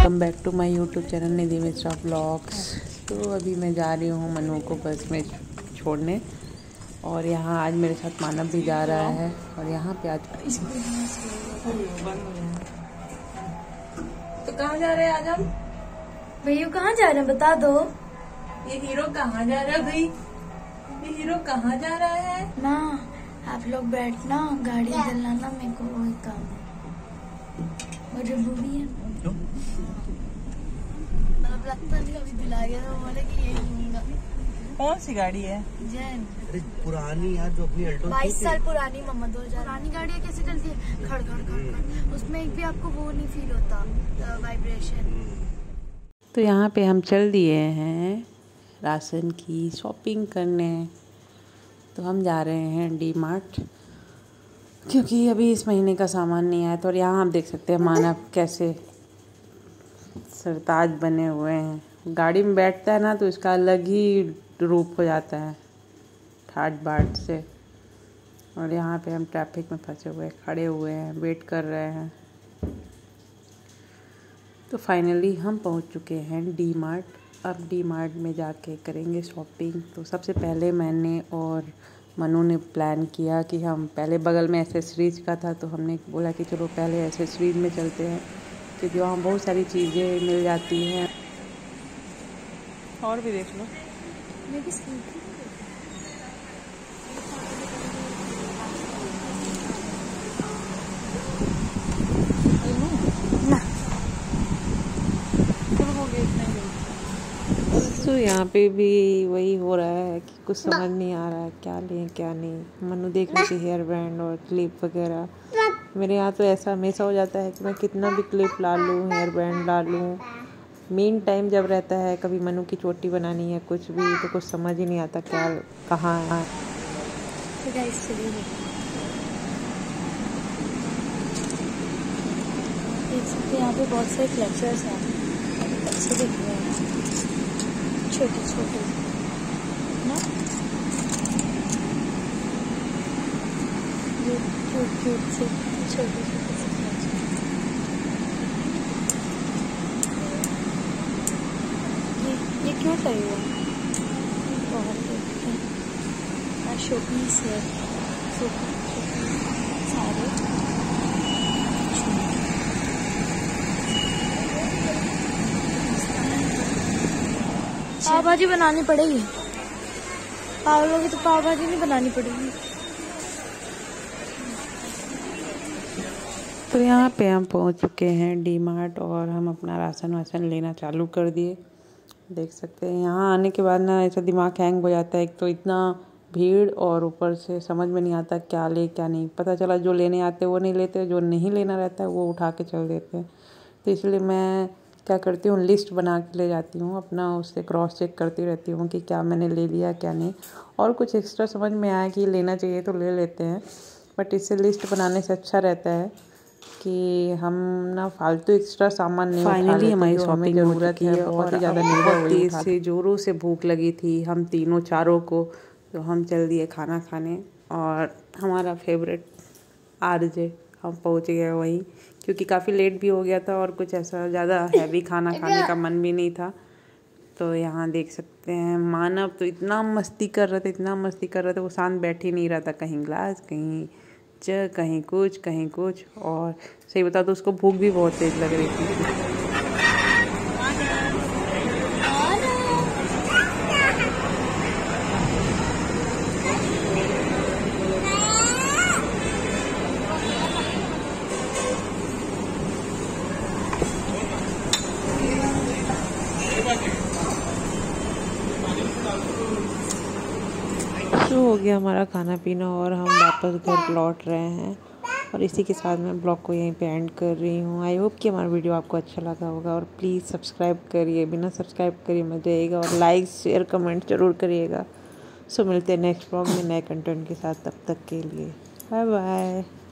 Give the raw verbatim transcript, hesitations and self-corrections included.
Welcome back to my YouTube channel Nidhi Mishra blogs. तो अभी मैं जा रही हूँ मनु को बस में छोड़ने, और यहाँ आज मेरे साथ मानव भी जा रहा है। और यहाँ पे आज तो कहाँ जा रहे हैं आज हम? भैया कहाँ जा रहे हैं बता दो। ये हीरो कहाँ जा रहा है भाई? ये हीरो कहाँ जा रहा है? ना आप लोग बैठना, गाड़ी चलाना, मेरे को वही काम है, मजबूरी है। मतलब लगता नहीं कभी दिला गया तो बोले कि यही लूंगा। कौन सी गाड़ी है? जैन अरे पुरानी यार, जो अपनी अल्टो बाईस साल पुरानी मम्मा, दो हजार पुरानी गाड़ियाँ कैसे चलती है? खड़ खड़ खड़ खड़, उसमें एक भी आपको वो नहीं फील होता वाइब्रेशन। तो यहाँ पे हम चल दिए हैं राशन की शॉपिंग करने। तो हम जा रहे हैं डी मार्ट, क्योंकि अभी इस महीने का सामान नहीं आया। तो और यहाँ आप देख सकते हैं मानव कैसे सरताज बने हुए हैं। गाड़ी में बैठता है ना तो इसका अलग ही रूप हो जाता है ठाट बाट से। और यहाँ पे हम ट्रैफिक में फंसे हुए खड़े हुए हैं, वेट कर रहे हैं। तो फाइनली हम पहुँच चुके हैं डी मार्ट। अब डी मार्ट में जाके करेंगे शॉपिंग। तो सबसे पहले मैंने और मनु ने प्लान किया कि हम पहले बगल में एसेसरीज का था, तो हमने बोला कि चलो पहले एसेसरीज में चलते हैं, क्योंकि वहाँ बहुत सारी चीज़ें मिल जाती हैं। और भी देख लो। तो यहाँ पे भी वही हो रहा है कि कुछ समझ नहीं आ रहा है क्या लें क्या नहीं। मनु देख रही थी हेयर बैंड और क्लिप वगैरह। मेरे यहाँ तो ऐसा हमेशा हो जाता है कि मैं कितना भी क्लिप ला लूँ, हेयर बैंड ला लूँ, मेन टाइम जब रहता है कभी मनु की चोटी बनानी है कुछ भी, तो कुछ समझ ही नहीं आता क्या कहाँ है। यहाँ पे बहुत सारे फ्लेक्चर्स हैं, अच्छे दिख रहे हैं, छोटे छोटे ना, ये क्यूट क्यूट से छोटे छोटे से फ्लेक्चर। ये ये क्यूट लगेगा, बहुत शोपीस है, सारे पाव भाजी बनानी पड़ेगी। पाव लोगे तो पाव भाजी नहीं बनानी पड़ेगी। तो यहाँ पे हम पहुँच चुके हैं डी मार्ट, और हम अपना राशन वाशन लेना चालू कर दिए। देख सकते हैं यहाँ आने के बाद ना ऐसा दिमाग हैंग हो जाता है। एक तो इतना भीड़, और ऊपर से समझ में नहीं आता क्या ले क्या नहीं। पता चला जो लेने आते वो नहीं लेते, जो नहीं लेना रहता है वो उठा के चल देते हैं। तो इसलिए मैं क्या करती हूँ, लिस्ट बना के ले जाती हूँ अपना, उससे क्रॉस चेक करती रहती हूँ कि क्या मैंने ले लिया क्या नहीं। और कुछ एक्स्ट्रा समझ में आया कि लेना चाहिए तो ले लेते हैं, बट इससे लिस्ट बनाने से अच्छा रहता है कि हम ना फालतू एक्स्ट्रा सामान नहीं उठा लेते। फाइनली हमारी शॉपिंग जरूरत है, बहुत ही ज़्यादा बहुत तेज़ से ज़ोरों से भूख लगी थी हम तीनों चारों को। तो हम चल दिए खाना खाने, और हमारा फेवरेट आरजे हम पहुँच गए वहीं, क्योंकि काफ़ी लेट भी हो गया था और कुछ ऐसा ज़्यादा हैवी खाना खाने का मन भी नहीं था। तो यहाँ देख सकते हैं मानव तो इतना मस्ती कर रहे थे, इतना मस्ती कर रहे थे, वो शांत बैठ ही नहीं रहा था। कहीं ग्लास, कहीं जग, कहीं कुछ कहीं कुछ। और सही बता तो उसको भूख भी बहुत तेज लग रही थी। तो हो गया हमारा खाना पीना, और हम वापस घर लौट रहे हैं। और इसी के साथ मैं ब्लॉग को यहीं पे एंड कर रही हूँ। आई होप कि हमारा वीडियो आपको अच्छा लगा होगा, और प्लीज़ सब्सक्राइब करिए, बिना सब्सक्राइब करिए मत जाइएगा, और लाइक शेयर कमेंट ज़रूर करिएगा। सो मिलते हैं नेक्स्ट ब्लॉग में नए कंटेंट के साथ, तब तक के लिए बाय बाय।